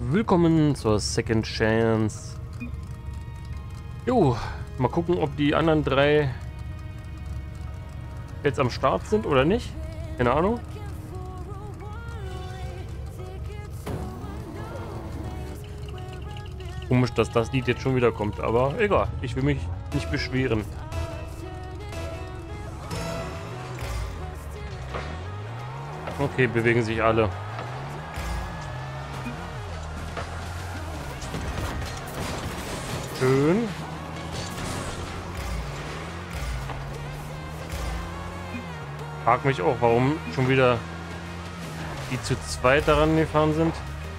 Willkommen zur Second Chance. Jo, mal gucken, ob die anderen drei jetzt am Start sind oder nicht. Keine Ahnung. Komisch, dass das Lied jetzt schon wieder kommt, aber egal. Ich will mich nicht beschweren. Okay, bewegen sich alle. Schön. Frag mich auch, warum schon wieder die zu zweit daran gefahren sind.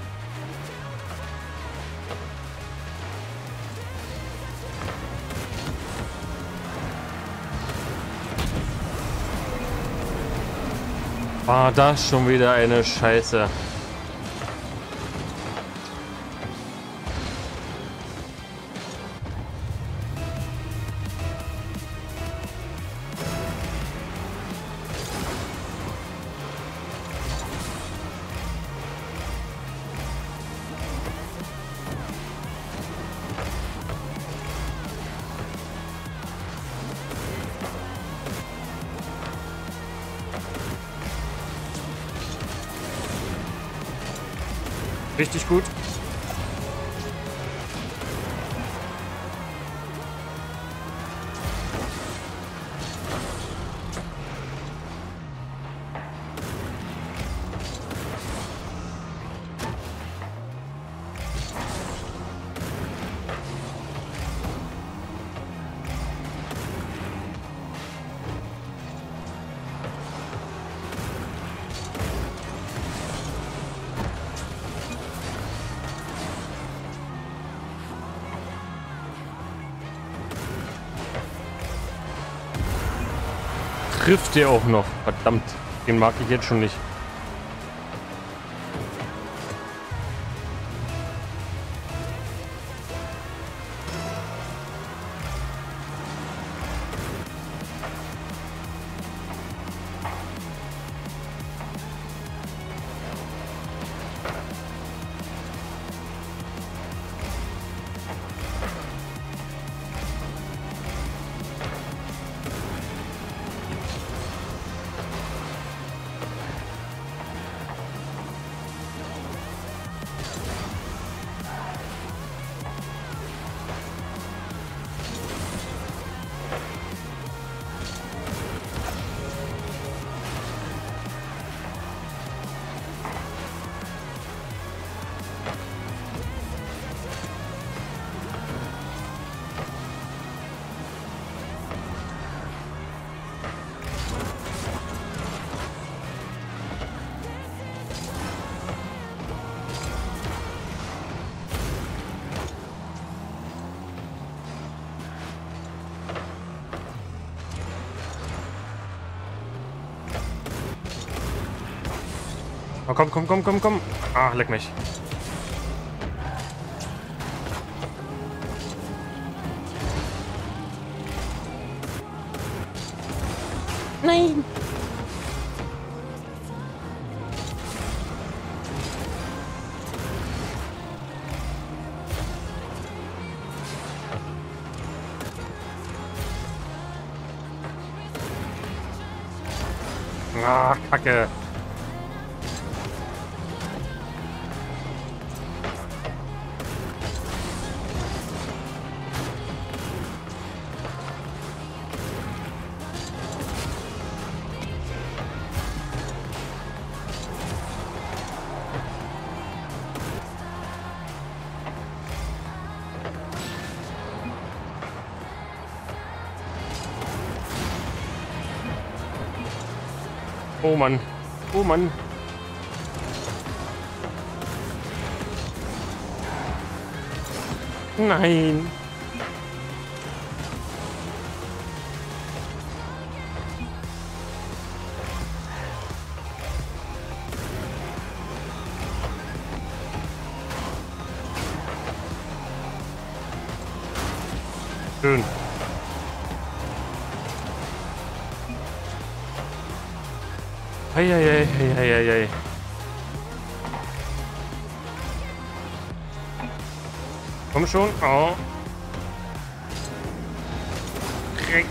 War das schon wieder eine Scheiße. Richtig gut. Trifft der auch noch. Verdammt, den mag ich jetzt schon nicht. Oh, komm, komm, komm, komm, komm. Ach, leck mich. Nein. Ah, Kacke. Oh Mann. Oh Mann. Nein. Schön. Eieieiei. Komm schon. Oh. Dreck.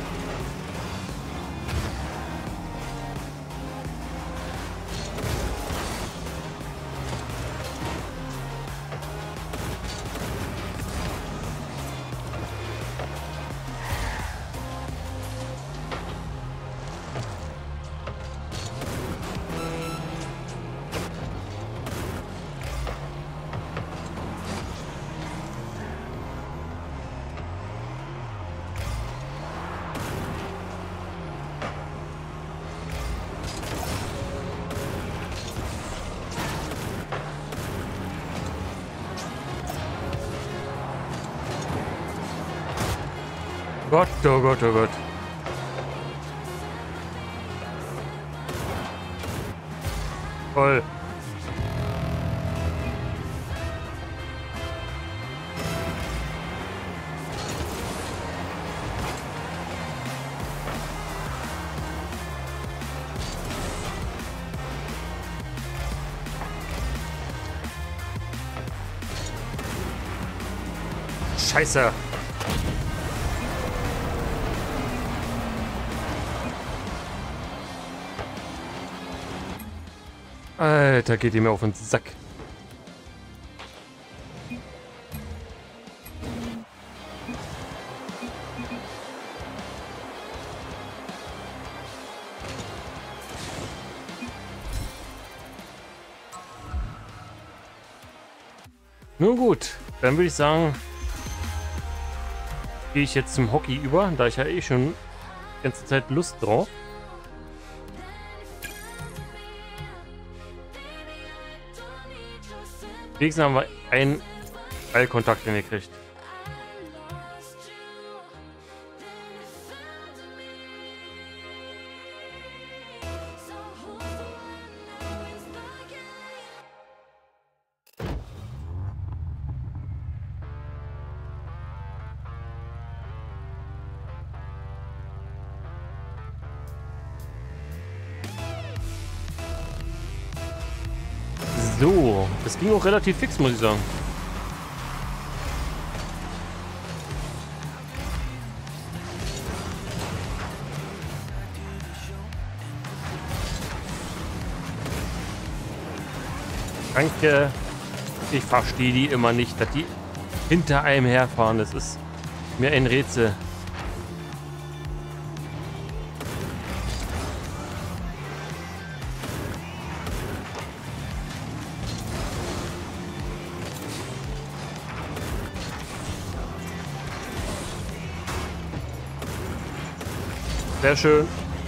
Gott, oh Gott, oh Gott. Toll. Scheiße. Alter, geht die mir auf den Sack. Nun gut, dann würde ich sagen, gehe ich jetzt zum Hockey über, da ich ja eh schon die ganze Zeit Lust drauf. Wenigstens haben wir einen Ballkontakt hingekriegt. So, das ging auch relativ fix, muss ich sagen. Danke. Ich verstehe die immer nicht, dass die hinter einem herfahren. Das ist mir ein Rätsel. Sehr schön.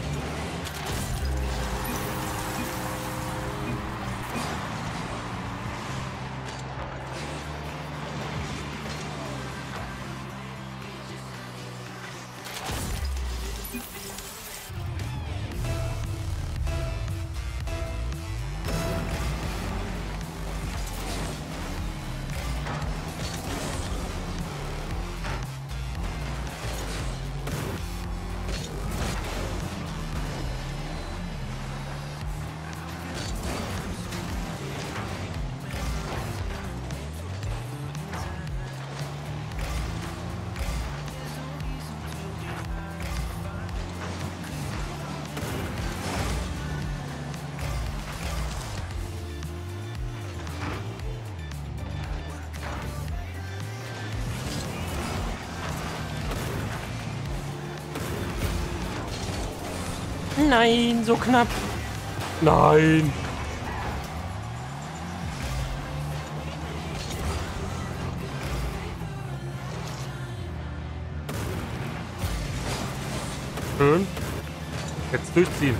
Nein, so knapp. Nein. Schön. Jetzt durchziehen.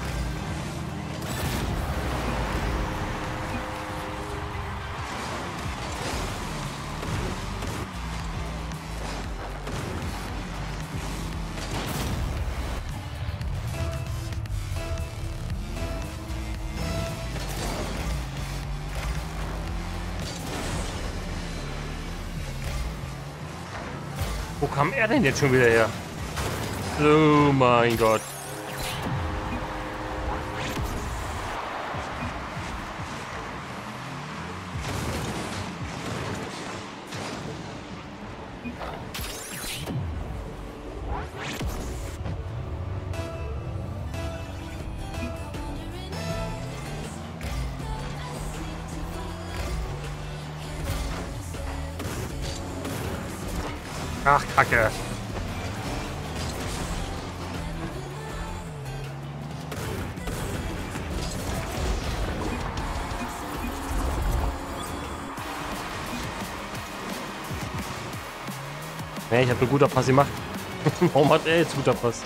Wo kam er denn jetzt schon wieder her? Oh mein Gott. Ach, Kacke. Nee, ich habe einen guter Pass gemacht. Warum hat er jetzt guter Pass?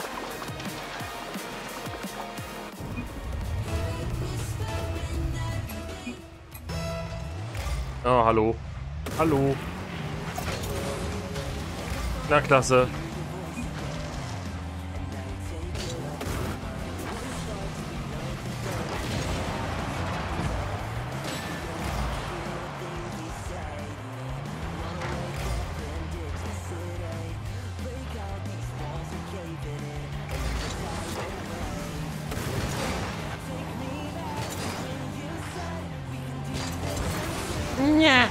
Oh, hallo. Hallo. Na, klasse. Ja.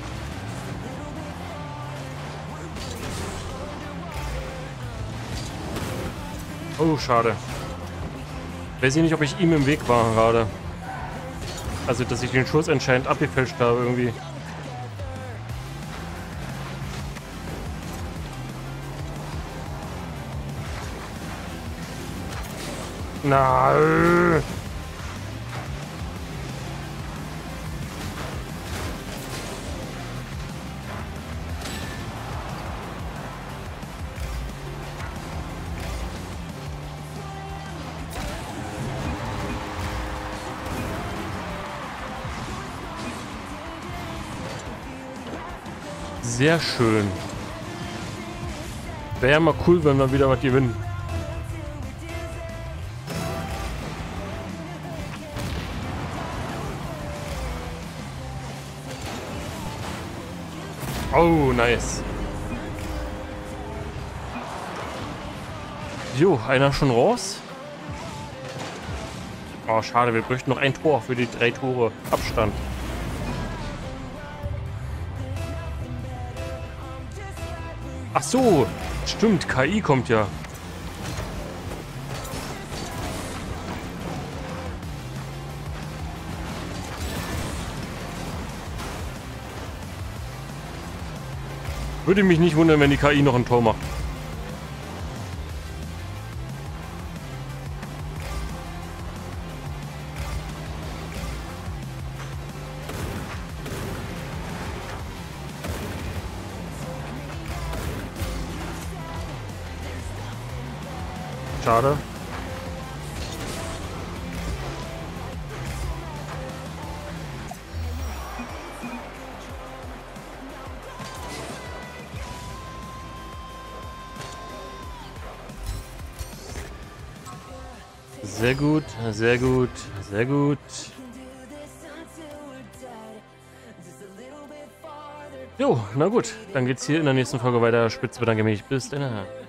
Oh, schade. Weiß ich nicht, ob ich ihm im Weg war gerade. Also, dass ich den Schuss anscheinend abgefälscht habe irgendwie. Nein. Sehr schön. Wäre ja mal cool, wenn wir wieder was gewinnen. Oh, nice. Jo, einer schon raus. Oh, schade, wir bräuchten noch ein Tor für die 3 Tore Abstand. Ach so, stimmt, KI kommt ja. Würde mich nicht wundern, wenn die KI noch ein Tor macht. Schade. Sehr gut, sehr gut, sehr gut. Jo, na gut. Dann geht's hier in der nächsten Folge weiter. Spitz bedanke mich. Bis dann.